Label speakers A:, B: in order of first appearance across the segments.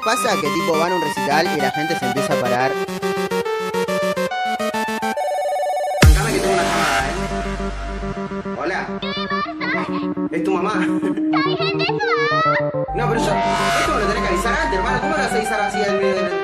A: pasa que tipo van a un recital y la gente se empieza a parar? Bancame que tengo una llamada, Hola. ¿Es tu mamá? No, pero esto me lo tenés que avisar antes, hermano. ¿Cómo lo vas a avisar así al medio del...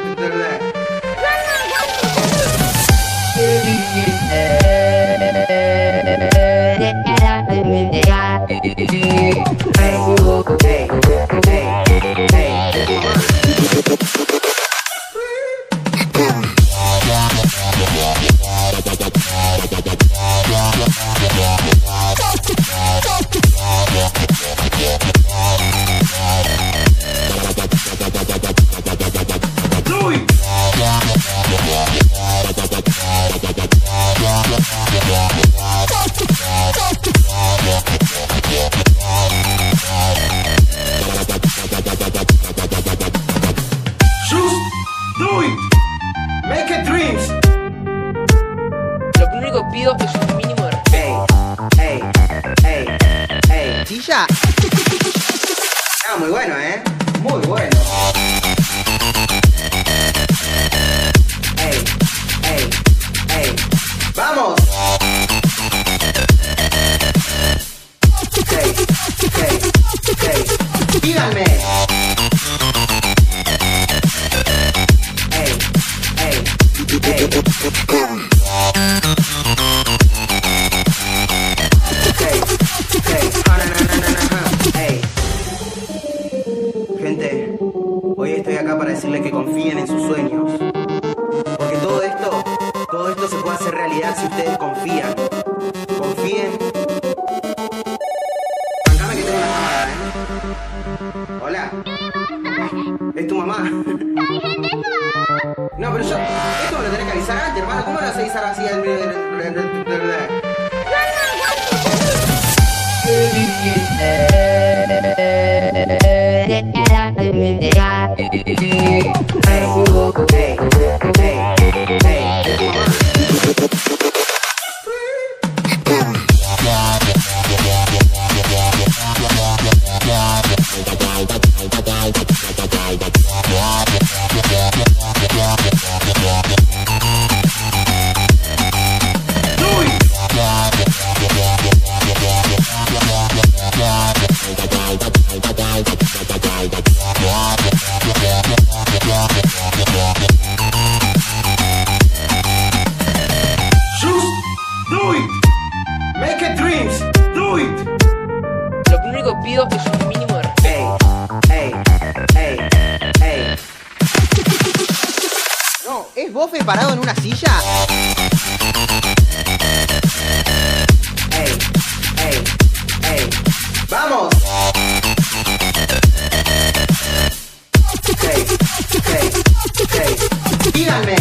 B: Lo único que pido es un mínimo de respeto.
A: ¿Chilla? Ah, muy bueno, muy bueno. ¡Vamos! Díganme. Gente, hoy estoy acá para decirles que confíen en sus sueños. Porque todo esto se puede hacer realidad si ustedes confían. Confíen. Bancame que tengo una llamada, Hola. ¿Es tu mamá? No, pero esto me lo tenés que avisar antes, hermano. ¿Cómo lo vas a avisar así al medio del...
B: Lo único que pido es un mínimo de respeto.
A: No, ¿es Bofe parado en una silla? ¡Vamos! Díganme.